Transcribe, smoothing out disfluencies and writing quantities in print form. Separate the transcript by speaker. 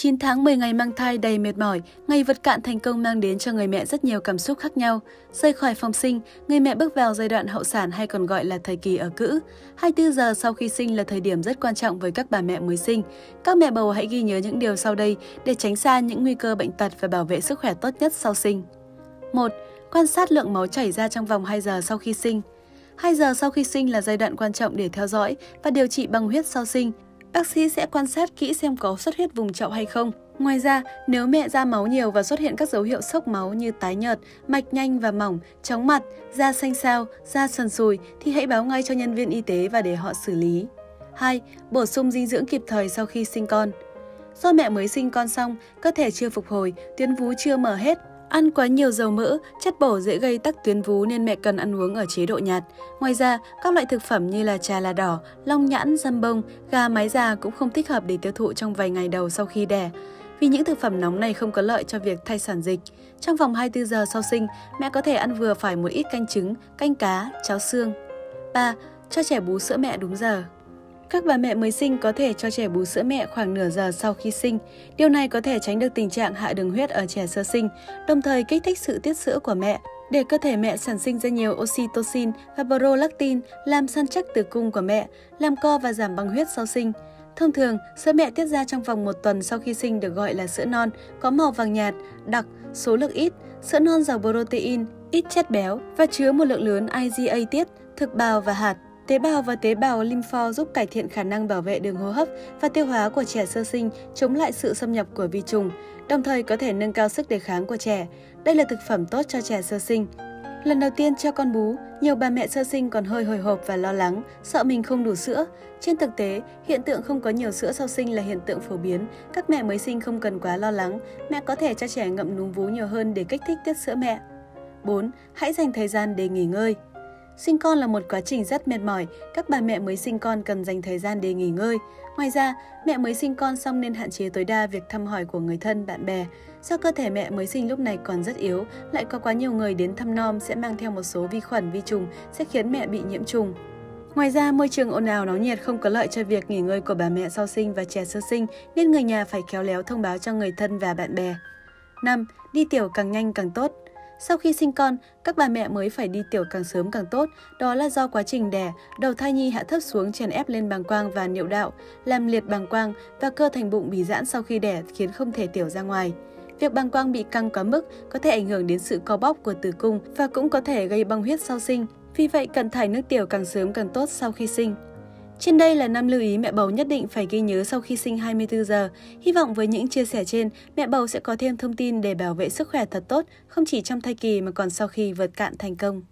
Speaker 1: 9 tháng 10 ngày mang thai đầy mệt mỏi, ngày vật cạn thành công mang đến cho người mẹ rất nhiều cảm xúc khác nhau. Rời khỏi phòng sinh, người mẹ bước vào giai đoạn hậu sản hay còn gọi là thời kỳ ở cữ. 24 giờ sau khi sinh là thời điểm rất quan trọng với các bà mẹ mới sinh. Các mẹ bầu hãy ghi nhớ những điều sau đây để tránh xa những nguy cơ bệnh tật và bảo vệ sức khỏe tốt nhất sau sinh. 1. Quan sát lượng máu chảy ra trong vòng 2 giờ sau khi sinh. 2 giờ sau khi sinh là giai đoạn quan trọng để theo dõi và điều trị băng huyết sau sinh. Bác sĩ sẽ quan sát kỹ xem có xuất huyết vùng chậu hay không. Ngoài ra, nếu mẹ ra máu nhiều và xuất hiện các dấu hiệu sốc máu như tái nhợt, mạch nhanh và mỏng, chóng mặt, da xanh xao, da sần sùi thì hãy báo ngay cho nhân viên y tế và để họ xử lý. 2. Bổ sung dinh dưỡng kịp thời sau khi sinh con. Do mẹ mới sinh con xong, cơ thể chưa phục hồi, tuyến vú chưa mở hết. Ăn quá nhiều dầu mỡ, chất bổ dễ gây tắc tuyến vú nên mẹ cần ăn uống ở chế độ nhạt. Ngoài ra, các loại thực phẩm như là trà lá đỏ, long nhãn, dăm bông, gà mái già cũng không thích hợp để tiêu thụ trong vài ngày đầu sau khi đẻ. Vì những thực phẩm nóng này không có lợi cho việc thay sản dịch. Trong vòng 24 giờ sau sinh, mẹ có thể ăn vừa phải một ít canh trứng, canh cá, cháo xương. 3. Cho trẻ bú sữa mẹ đúng giờ. Các bà mẹ mới sinh có thể cho trẻ bú sữa mẹ khoảng nửa giờ sau khi sinh. Điều này có thể tránh được tình trạng hạ đường huyết ở trẻ sơ sinh, đồng thời kích thích sự tiết sữa của mẹ, để cơ thể mẹ sản sinh ra nhiều oxytocin và prolactin, làm săn chắc tử cung của mẹ, làm co và giảm băng huyết sau sinh. Thông thường, sữa mẹ tiết ra trong vòng 1 tuần sau khi sinh được gọi là sữa non, có màu vàng nhạt, đặc, số lượng ít. Sữa non giàu protein, ít chất béo và chứa một lượng lớn IgA tiết, thực bào và hạt. Tế bào và tế bào lympho giúp cải thiện khả năng bảo vệ đường hô hấp và tiêu hóa của trẻ sơ sinh, chống lại sự xâm nhập của vi trùng, đồng thời có thể nâng cao sức đề kháng của trẻ. Đây là thực phẩm tốt cho trẻ sơ sinh. Lần đầu tiên cho con bú, nhiều bà mẹ sơ sinh còn hơi hồi hộp và lo lắng, sợ mình không đủ sữa. Trên thực tế, hiện tượng không có nhiều sữa sau sinh là hiện tượng phổ biến. Các mẹ mới sinh không cần quá lo lắng, mẹ có thể cho trẻ ngậm núm vú nhiều hơn để kích thích tiết sữa mẹ. 4. Hãy dành thời gian để nghỉ ngơi. Sinh con là một quá trình rất mệt mỏi, các bà mẹ mới sinh con cần dành thời gian để nghỉ ngơi. Ngoài ra, mẹ mới sinh con xong nên hạn chế tối đa việc thăm hỏi của người thân, bạn bè. Do cơ thể mẹ mới sinh lúc này còn rất yếu, lại có quá nhiều người đến thăm nom sẽ mang theo một số vi khuẩn, vi trùng sẽ khiến mẹ bị nhiễm trùng. Ngoài ra, môi trường ồn ào náo nhiệt không có lợi cho việc nghỉ ngơi của bà mẹ sau sinh và trẻ sơ sinh nên người nhà phải khéo léo thông báo cho người thân và bạn bè. 5. Đi tiểu càng nhanh càng tốt. Sau khi sinh con, các bà mẹ mới phải đi tiểu càng sớm càng tốt, đó là do quá trình đẻ, đầu thai nhi hạ thấp xuống chèn ép lên bàng quang và niệu đạo, làm liệt bàng quang và cơ thành bụng bị giãn sau khi đẻ khiến không thể tiểu ra ngoài. Việc bàng quang bị căng quá mức có thể ảnh hưởng đến sự co bóp của tử cung và cũng có thể gây băng huyết sau sinh, vì vậy cần thải nước tiểu càng sớm càng tốt sau khi sinh. Trên đây là 5 lưu ý mẹ bầu nhất định phải ghi nhớ sau khi sinh 24 giờ. Hy vọng với những chia sẻ trên, mẹ bầu sẽ có thêm thông tin để bảo vệ sức khỏe thật tốt, không chỉ trong thai kỳ mà còn sau khi vượt cạn thành công.